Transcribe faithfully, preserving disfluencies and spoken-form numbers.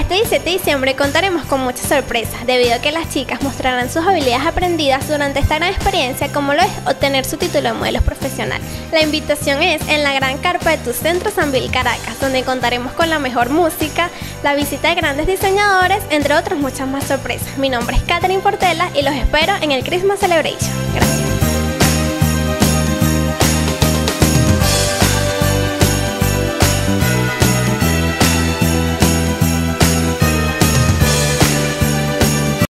Este diecisiete de diciembre contaremos con muchas sorpresas, debido a que las chicas mostrarán sus habilidades aprendidas durante esta gran experiencia, como lo es obtener su título de modelos profesional. La invitación es en la gran carpa de Tu Centro Sambil Caracas, donde contaremos con la mejor música, la visita de grandes diseñadores, entre otras muchas más sorpresas. Mi nombre es Catherine Portela y los espero en el Christmas Celebration. Gracias.